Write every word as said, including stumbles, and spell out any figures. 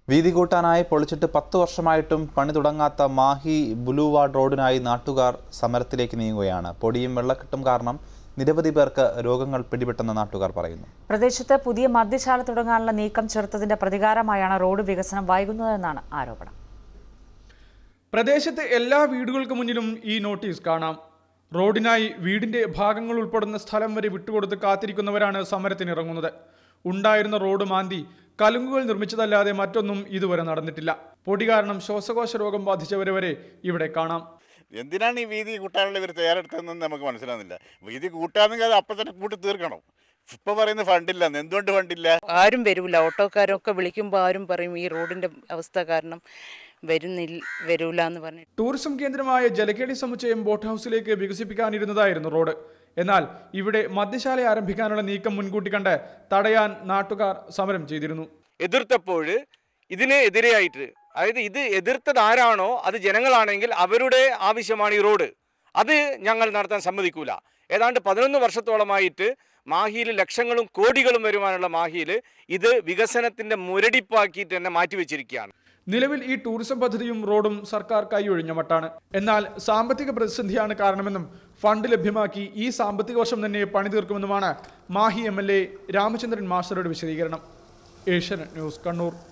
വീതി കൂട്ടാനായി പൊളിച്ചിട്ട് പത്ത് വർഷമായിട്ടും പണി തുടങ്ങാത്ത മാഹി ബുലൂവാർഡ് റോഡിനായി നാട്ടുകാർ സമരത്തിലേക്ക് നീങ്ങുകയാണ്. പൊടിയും വെള്ളക്കെട്ടും കാരണം നിരവധി പേർക്ക് രോഗങ്ങൾ പിടിപെട്ടെന്ന് നാട്ടുകാർ പറയുന്നു. പ്രദേശത്ത് പുതിയ മദ്യശാല തുടങ്ങാനുള്ള നീക്കം ചെറുത്തതിന്റെ പ്രതികാരമായാണ് റോഡ് വികസനം വൈകുന്നതെന്നാണ് ആരോപണം. പ്രദേശത്തെ എല്ലാ വീടുകൾക്ക് മുന്നിലും ഈ നോട്ടീസ് കാണാം. റോഡിനായി വീടിന്റെ ഭാഗങ്ങൾ ഉൾപ്പെടുന്ന സ്ഥലം വരെ വിട്ടുകൊടുത്ത് കാത്തിരിക്കുന്നവരാണ് സമരത്തിനിറങ്ങുന്നത്. ഉണ്ടായിരുന്ന റോഡ് മാന്തി കലുങ്കുകൾ നിർമ്മിച്ചതല്ലാതെ മറ്റൊന്നും ഇതുവരെ നടന്നിട്ടില്ല. പൊടി കാരണം ശ്വാസകോശ രോഗം ബാധിച്ചവരെ വരെ ഇവിടെ കാണാം. എന്തിനാണ് ഈ വീതി കൂട്ടാനുള്ള ഇവർ തയ്യാറെടുത്തതെന്ന് നമുക്ക് മനസ്സിലാകുന്നില്ല. വീതി കൂട്ടാണെങ്കിൽ അത് അപ്പം തന്നെ കൂട്ടി തീർക്കണം. ഇപ്പൊ പറയുന്ന ഫണ്ടില്ല. എന്തുകൊണ്ട് ഫണ്ടില്ല? ആരും വരൂല. ഓട്ടോക്കാരൊക്കെ വിളിക്കുമ്പോൾ ആരും പറയും ഈ റോഡിന്റെ അവസ്ഥ കാരണം വരുന്നില്ല വരൂല എന്ന് പറഞ്ഞു. ടൂറിസം കേന്ദ്രമായ ജലക്കേടി സമുച്ചയം ബോട്ട് ഹൗസിലേക്ക് വികസിപ്പിക്കാനിരുന്നതായിരുന്നു റോഡ്. എന്നാൽ ഇവിടെ മദ്യശാല ആരംഭിക്കാനുള്ള നീക്കം മുൻകൂട്ടി കണ്ട് തടയാൻ നാട്ടുകാർ സമരം ചെയ്തിരുന്നു. എതിർത്തപ്പോൾ ഇതിന് എതിരെയായിട്ട്, അതായത് ഇത് എതിർത്തത് ആരാണോ അത് ജനങ്ങളാണെങ്കിൽ അവരുടെ ആവശ്യമാണ് ഈ റോഡ്. അത് ഞങ്ങൾ നടത്താൻ സമ്മതിക്കൂല. ഏതാണ്ട് പതിനൊന്ന് വർഷത്തോളമായിട്ട് മാഹിയിൽ ലക്ഷങ്ങളും കോടികളും വരുവാനുള്ള മാഹിയിൽ ഇത് വികസനത്തിന്റെ മുരടിപ്പാക്കിയിട്ട് തന്നെ മാറ്റിവെച്ചിരിക്കുകയാണ്. നിലവിൽ ഈ ടൂറിസം പദ്ധതിയും റോഡും സർക്കാർ കൈയൊഴിഞ്ഞ മട്ടാണ്. എന്നാൽ സാമ്പത്തിക പ്രതിസന്ധിയാണ് കാരണമെന്നും ഫണ്ട് ലഭ്യമാക്കി ഈ സാമ്പത്തിക വർഷം തന്നെ പണി തീർക്കുമെന്നുമാണ് Mahe M L A Ramachandran മാസ്റ്ററുടെ വിശദീകരണം. ഏഷ്യാനെറ്റ് ന്യൂസ്, കണ്ണൂർ.